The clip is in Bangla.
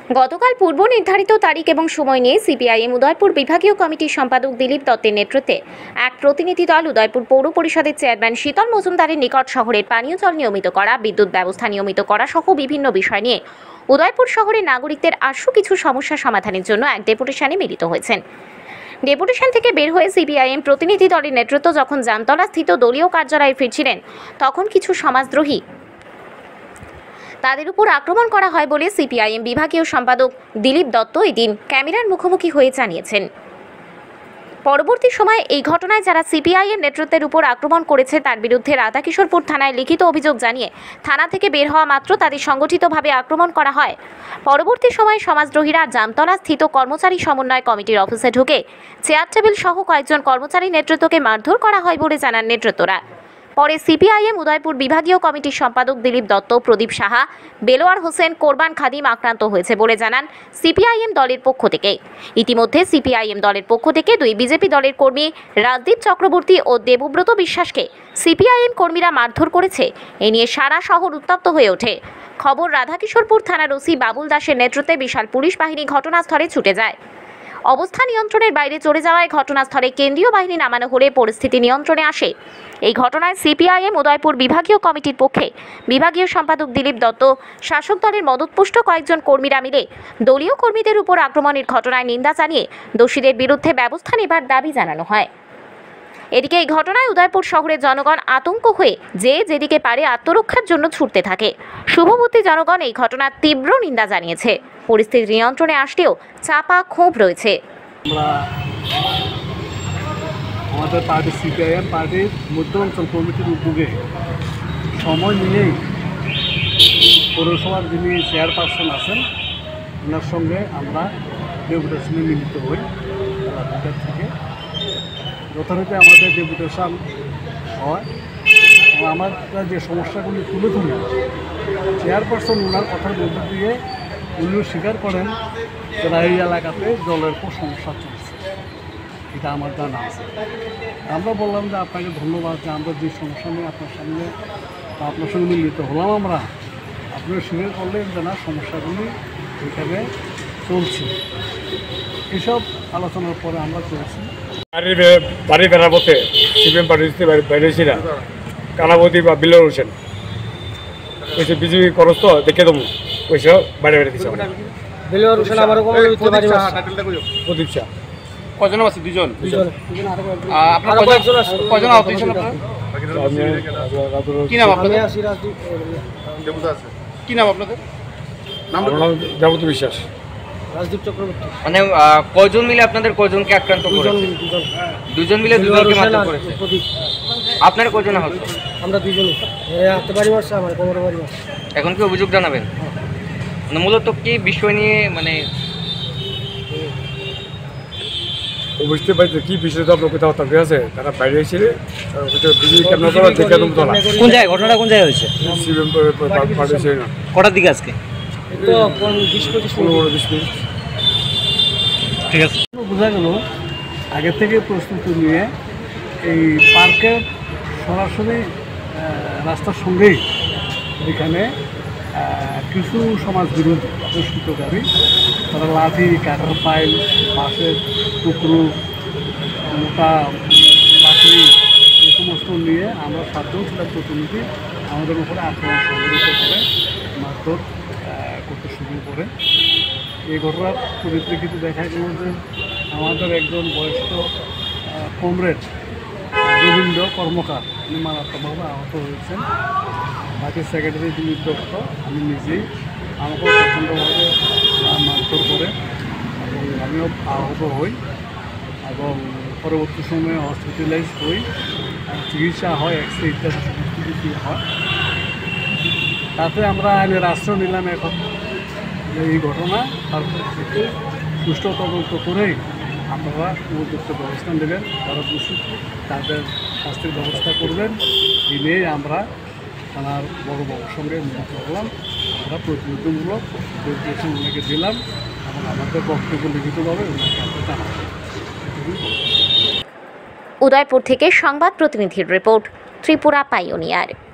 গতকাল পূর্ব নির্ধারিত তারিখ এবং সময় নিয়ে সিপিআইএম উদয়পুর বিভাগীয় কমিটির সম্পাদক দিলীপ দত্তের নেতৃত্বে এক প্রতিনিধি দল উদয়পুর পৌর পরিষদের চেয়ারম্যান শীতল মজুমদারের নিকট শহরের পানীয় জল নিয়মিত করা, বিদ্যুৎ ব্যবস্থা নিয়মিত করা সহ বিভিন্ন বিষয় নিয়ে উদয়পুর শহরের নাগরিকদের আশু কিছু সমস্যা সমাধানের জন্য এক ডেপুটেশনে মিলিত হয়েছেন। ডেপুটেশন থেকে বের হয়ে সিপিআইএম প্রতিনিধি দলের নেতৃত্ব যখন জামতলা স্থিত দলীয় কার্যালয়ে ফিরছিলেন, তখন কিছু সমাজদ্রোহী তাদের উপর আক্রমণ করা হয় বলে সিপিআইএম বিভাগীয় সম্পাদক দিলীপ দত্ত এদিন ক্যামেরার মুখোমুখি হয়ে জানিয়েছেন। পরবর্তী সময়ে এই ঘটনায় যারা সিপিআইএম নেতৃত্বের উপর আক্রমণ করেছে তার বিরুদ্ধে রাধাকিশোরপুর থানায় লিখিত অভিযোগ জানিয়ে থানা থেকে বের হওয়া মাত্র তাদের সংগঠিতভাবে আক্রমণ করা হয়। পরবর্তী সময়ে সমাজদ্রোহীরা জামতলা স্থিত কর্মচারী সমন্বয় কমিটির অফিসে ঢুকে চেয়ার টেবিল সহ কয়েকজন কর্মচারী নেতৃত্বকে মারধর করা হয় বলে জানান নেতৃত্বরা। পরে সিপিআইএম উদয়পুর বিভাগীয় কমিটির সম্পাদক দিলীপ দত্ত, প্রদীপ সাহা, বেলোয়ার হোসেন, কোরবান খাদিম আক্রান্ত হয়েছে বলে জানান সিপিআইএম দলের পক্ষ থেকে। ইতিমধ্যে সিপিআইএম দলের পক্ষ থেকে দুই বিজেপি দলের কর্মী রাজদীপ চক্রবর্তী ও দেবব্রত বিশ্বাসকে সিপিআইএম কর্মীরা মারধর করেছে। এ নিয়ে সারা শহর উত্তপ্ত হয়ে ওঠে। খবর রাধাকিশোরপুর থানার ওসি বাবুল দাসের নেতৃত্বে বিশাল পুলিশ বাহিনী ঘটনাস্থলে ছুটে যায়। অবস্থা নিয়ন্ত্রণের বাইরে চলে যাওয়ায় ঘটনাস্থলে কেন্দ্রীয় বাহিনী নামানো হলে পরিস্থিতি নিয়ন্ত্রণে আসে। এই ঘটনায় সিপিআইএম উদয়পুর বিভাগীয় কমিটির পক্ষে বিভাগীয় সম্পাদক দিলীপ দত্ত, শাসক দলের মদতপুষ্ট কয়েকজন কর্মীরা মিলে দলীয় কর্মীদের উপর আক্রমণের ঘটনায় নিন্দা জানিয়ে দোষীদের বিরুদ্ধে ব্যবস্থা নেবার দাবি জানানো হয়। এদিকে এই ঘটনায় উদয়পুর শহরের জনগণ আতঙ্ক হয়ে যেদিকে পারে আত্মরক্ষার জন্য ছুটতে থাকে। শুভবুদ্ধি জনগণ এই ঘটনার তীব্র নিন্দা জানিয়েছে। পরিস্থিতি নিয়ন্ত্রণে আসলেও চাপা ক্ষোভ রয়েছে। আমাদের পার্টি সিপিআইএম পার্টির মধ্য অঞ্চল কমিটির উদ্যোগে সময় নিয়েই পৌরসভার যিনি চেয়ারপারসন আছেন ওনার সঙ্গে আমরা ডেপুটেশনে মিলিত হই দুটার থেকে। যথারীতি আমাদের ডেপুটেশন হয় এবং আমরা যে সমস্যাগুলি তুলে ধরি, চেয়ারপারসন ওনার কথার মধ্যে দিয়ে উনিও স্বীকার করেন যে এই এলাকাতে জলের খুব সমস্যা চলছে, এটা আমার জানা আছে। আমরা বললাম যে আপনাকে ধন্যবাদ যে আমরা যে সমস্যা নিয়ে আপনার সঙ্গে মিলিত হলাম, আমরা আপনিও স্বীকার করলেন যে না সমস্যাগুলি এখানে চলছে। এসব আলোচনার পরে আমরা চলছি। বাড়ি ফেরার পথে সিপিএম পার্টি বেরিয়েছিলা কানাবতী বা বিল্লার হোসেন ওইসব বিজেপি খরচ তো দেখে দেবো ওইসব বাড়ি বেড়াতেছে। প্রদীপ শাহ। কজন আছে? দুজন। আপনার কজন আহত হয়েছেন? কি নাম আপনাদের? কি নাম আপনাদের? দেবব্রত বিশ্বাস, রাজদীপ চক্রবর্তী। মানে কজন মিলে আপনাদের কজনকে আক্রান্ত করেছে? দুজন মিলে দুজনকে মারধর করেছে। আপনার কজন আহত? আমরা দুজনই। হাতে বাড়ি মারছে, আমার কোমরে বাড়ি মারছে। এখন কি অভিযোগ জানাবেন? মানে মূলত কি বিষয় নিয়ে মানে বুঝতে পারছি কি বিষয় তো আপনার কোথাও ঠিক আছে, তারা বাইরে এসেছে বিজেপি ক্যামেরা দেখে দেবো। কোন জায়গায় ঘটনাটা কোন জায়গায় হয়েছে? সিপিএম পার্টি না। কটার দিকে আজকে? তো 20-25 মিনিট। ঠিক আছে। বোঝা গেল আগে থেকে প্রস্তুতি নিয়ে এই পার্কের সরাসরি রাস্তার সঙ্গেই এখানে কিছু সমাজ বিরোধী দুষ্কৃতকারী তারা লাঠি, কাঠের পাইল, বাঁশের টুকরো, মোটা লাঠি এই সমস্ত নিয়ে আমরা 7 জন ছিলাম প্রতিনিধি, আমাদের উপরে আক্রমণ সংঘটিত করে মারধর করতে শুরু করে। এই ঘটনার পরিপ্রেক্ষিতে দেখা গেল যে আমাদের একজন বয়স্ক কমরেড রবীন্দ্র কর্মকার উনি মারাত্মকভাবে আহত হয়েছেন। বাকি সেক্রেটারি দিলীপ দত্ত, আমি নিজেই আমাকেও প্রচণ্ডভাবে মারধর করে এবং আমিও আহত হই এবং পরবর্তী সময়ে হসপিটালাইজ হই, চিকিৎসা হয়, এক্সরে ইত্যাদি সমস্ত কিছু হয়। তাতে আমরা আইনের আশ্রয় নিলাম এখন যে এই ঘটনা তারপর থেকে সুষ্ঠু তদন্ত করেই আপনারা উপযুক্ত ব্যবস্থা নেবেন, যারা দোষী তাদের শাস্তির ব্যবস্থা করবেন। এই নিয়েই আমরা থানার বড় বাবুর সঙ্গে মিলিত হলাম। আমরা প্রতিনিধিমূলক ডেপুটেশন ওনাকে দিলাম এবং আমাদের বক্তব্য লিখিতভাবে ওনাকে আমরা জানাবো। উদয়পুর থেকে সংবাদ প্রতিনিধির রিপোর্ট, ত্রিপুরা পাইওনিয়ার।